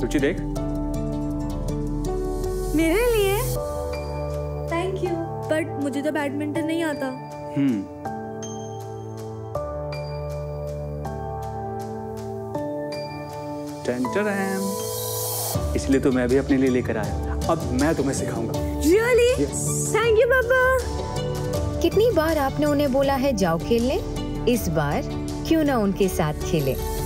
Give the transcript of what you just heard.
रुचि देख। मेरे लिए? थैंक यू, बट मुझे तो बैडमिंटन नहीं आता। इसलिए तो मैं भी अपने लिए लेकर आया। अब मैं तुम्हें सिखाऊंगा। Really? Thank you, पापा। कितनी बार आपने उन्हें बोला है जाओ खेलने, इस बार क्यों ना उनके साथ खेले।